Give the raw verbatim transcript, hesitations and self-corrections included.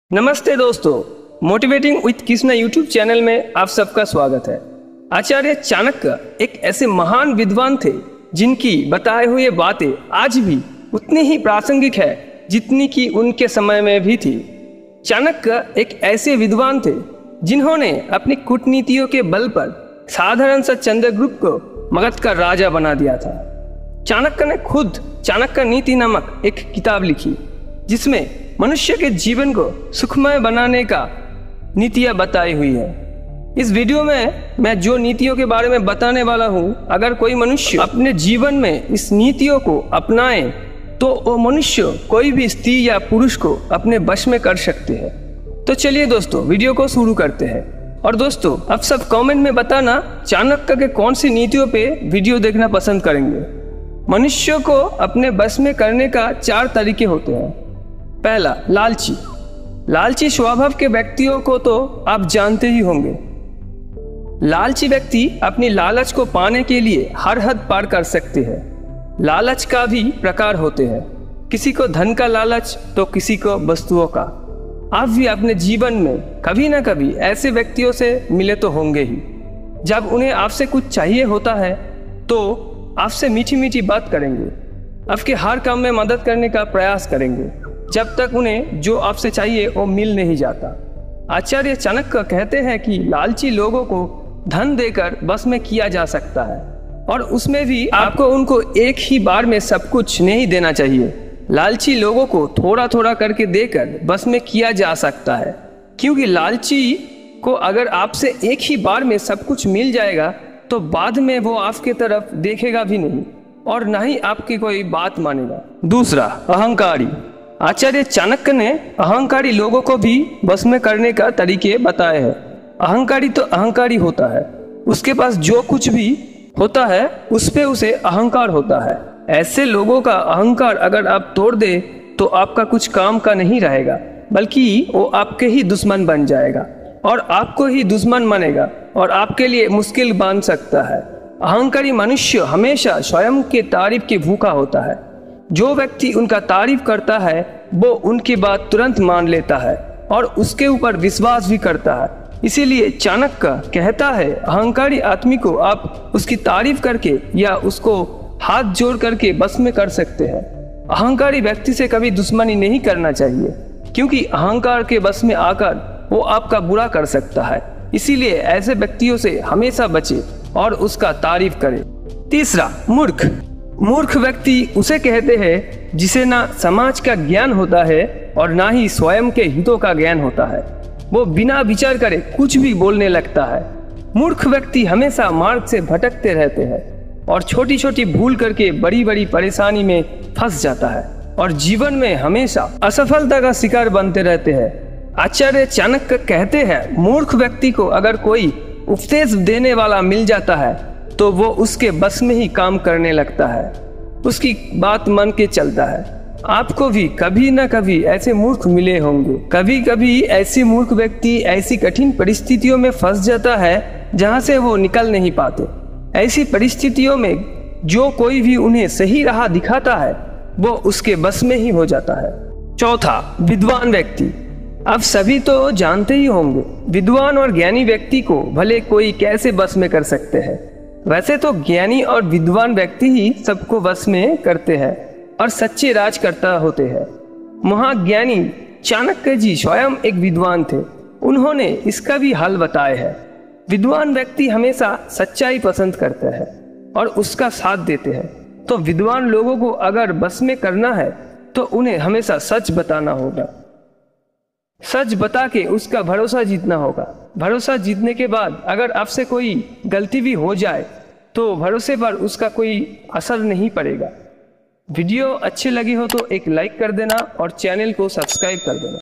नमस्ते दोस्तों, motivating with Krishna YouTube channel में आप सबका स्वागत है। आचार्य चाणक्य एक ऐसे महान विद्वान थे जिनकी बताए हुए बातें आज भी उतनी ही प्रासंगिक है जितनी कि उनके समय में भी थी। चाणक्य एक ऐसे विद्वान थे जिन्होंने अपनी कूटनीतियों के बल पर साधारण सा चंद्रगुप्त को मगध का राजा बना दिया था। चाणक्य ने खुद चाणक्य नीति नामक एक किताब लिखी जिसमें मनुष्य के जीवन को सुखमय बनाने का नीतियाँ बताई हुई है। इस वीडियो में मैं जो नीतियों के बारे में बताने वाला हूँ, अगर कोई मनुष्य अपने जीवन में इस नीतियों को अपनाए तो वो मनुष्य कोई भी स्त्री या पुरुष को अपने वश में कर सकते हैं। तो चलिए दोस्तों, वीडियो को शुरू करते हैं। और दोस्तों, आप सब कमेंट में बताना चाणक्य के कौन सी नीतियों पे वीडियो देखना पसंद करेंगे। मनुष्य को अपने वश में करने का चार तरीके होते हैं। पहला, लालची। लालची स्वभाव के व्यक्तियों को तो आप जानते ही होंगे। लालची व्यक्ति अपनी लालच को पाने के लिए हर हद पार कर सकते हैं। लालच का भी प्रकार होते हैं, किसी को धन का लालच तो किसी को वस्तुओं का। आप भी अपने जीवन में कभी ना कभी ऐसे व्यक्तियों से मिले तो होंगे ही। जब उन्हें आपसे कुछ चाहिए होता है तो आपसे मीठी मीठी बात करेंगे, आपके हर काम में मदद करने का प्रयास करेंगे जब तक उन्हें जो आपसे चाहिए वो मिल नहीं जाता। आचार्य चाणक्य कहते हैं कि लालची लोगों को धन देकर बस में किया जा सकता है, और उसमें भी आपको उनको एक ही बार में सब कुछ नहीं देना चाहिए। लालची लोगों को थोड़ा थोड़ा करके देकर बस में किया जा सकता है, क्योंकि लालची को अगर आपसे एक ही बार में सब कुछ मिल जाएगा तो बाद में वो आपके तरफ देखेगा भी नहीं और ना ही आपकी कोई बात मानेगा। दूसरा, अहंकारी। आचार्य चाणक्य ने अहंकारी लोगों को भी बस में करने का तरीके बताए हैं। अहंकारी तो अहंकारी होता है, उसके पास जो कुछ भी होता है उस पे उसे अहंकार होता है। ऐसे लोगों का अहंकार अगर आप तोड़ दे तो आपका कुछ काम का नहीं रहेगा, बल्कि वो आपके ही दुश्मन बन जाएगा और आपको ही दुश्मन मानेगा और आपके लिए मुश्किल बन सकता है। अहंकारी मनुष्य हमेशा स्वयं के तारीफ के भूखा होता है। जो व्यक्ति उनका तारीफ करता है वो उनकी बात तुरंत मान लेता है और उसके ऊपर विश्वास भी करता है। इसीलिए चाणक्य कहता है, अहंकारी आदमी को आप उसकी तारीफ करके या उसको हाथ जोड़ करके बस में कर सकते हैं। अहंकारी व्यक्ति से कभी दुश्मनी नहीं करना चाहिए, क्योंकि अहंकार के बस में आकर वो आपका बुरा कर सकता है। इसीलिए ऐसे व्यक्तियों से हमेशा बचे और उसका तारीफ करें। तीसरा, मूर्ख। मूर्ख व्यक्ति उसे कहते हैं जिसे ना समाज का ज्ञान होता है और ना ही स्वयं के हितों का ज्ञान होता है। वो बिना विचार करे कुछ भी बोलने लगता है। मूर्ख व्यक्ति हमेशा मार्ग से भटकते रहते हैं और छोटी छोटी भूल करके बड़ी बड़ी परेशानी में फंस जाता है और जीवन में हमेशा असफलता का शिकार बनते रहते हैं। आचार्य चाणक्य कहते हैं, मूर्ख व्यक्ति को अगर कोई उपदेश देने वाला मिल जाता है तो वो उसके बस में ही काम करने लगता है, उसकी बात मान के चलता है। आपको भी कभी ना कभी ऐसे मूर्ख मिले होंगे। कभी कभी ऐसे मूर्ख व्यक्ति ऐसी कठिन परिस्थितियों में फंस जाता है जहां से वो निकल नहीं पाते। ऐसी परिस्थितियों में जो कोई भी उन्हें सही राह दिखाता है वो उसके बस में ही हो जाता है। चौथा, विद्वान व्यक्ति। आप सभी तो जानते ही होंगे, विद्वान और ज्ञानी व्यक्ति को भले कोई कैसे बस में कर सकते हैं। वैसे तो ज्ञानी और विद्वान व्यक्ति ही सबको वश में करते हैं और सच्चे राजकर्ता होते हैं। महाज्ञानी चाणक्य जी स्वयं एक विद्वान थे, उन्होंने इसका भी हल बताया है। विद्वान व्यक्ति हमेशा सच्चाई पसंद करते हैं और उसका साथ देते हैं। तो विद्वान लोगों को अगर बस में करना है तो उन्हें हमेशा सच बताना होगा। सच बता के उसका भरोसा जीतना होगा। भरोसा जीतने के बाद अगर आपसे कोई गलती भी हो जाए तो भरोसे पर उसका कोई असर नहीं पड़ेगा। वीडियो अच्छी लगी हो तो एक लाइक कर देना और चैनल को सब्सक्राइब कर देना।